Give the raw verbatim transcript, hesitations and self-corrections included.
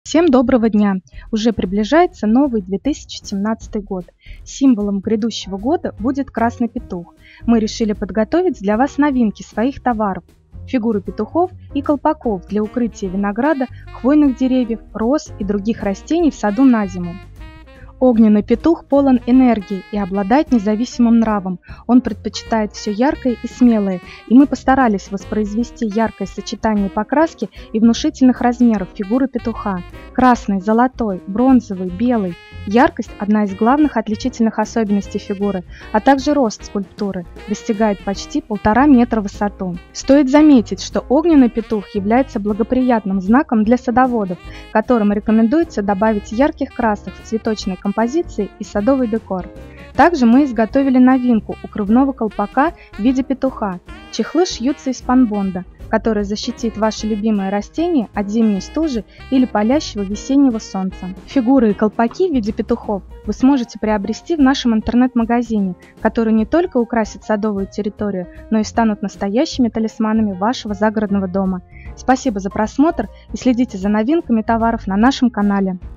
Всем доброго дня! Уже приближается новый две тысячи семнадцатый год. Символом грядущего года будет красный петух. Мы решили подготовить для вас новинки своих товаров. Фигуры петухов и колпаков для укрытия винограда, хвойных деревьев, роз и других растений в саду на зиму. Огненный петух полон энергии и обладает независимым нравом. Он предпочитает все яркое и смелое, и мы постарались воспроизвести яркое сочетание покраски и внушительных размеров фигуры петуха. Красный, золотой, бронзовый, белый. Яркость – одна из главных отличительных особенностей фигуры, а также рост скульптуры достигает почти полтора метра в высоту. Стоит заметить, что огненный петух является благоприятным знаком для садоводов, которым рекомендуется добавить ярких красок в цветочной композиции и садовый декор. Также мы изготовили новинку укрывного колпака в виде петуха. Чехлы шьются из спанбонда, который защитит ваши любимые растения от зимней стужи или палящего весеннего солнца. Фигуры и колпаки в виде петухов вы сможете приобрести в нашем интернет-магазине, который не только украсит садовую территорию, но и станут настоящими талисманами вашего загородного дома. Спасибо за просмотр и следите за новинками товаров на нашем канале.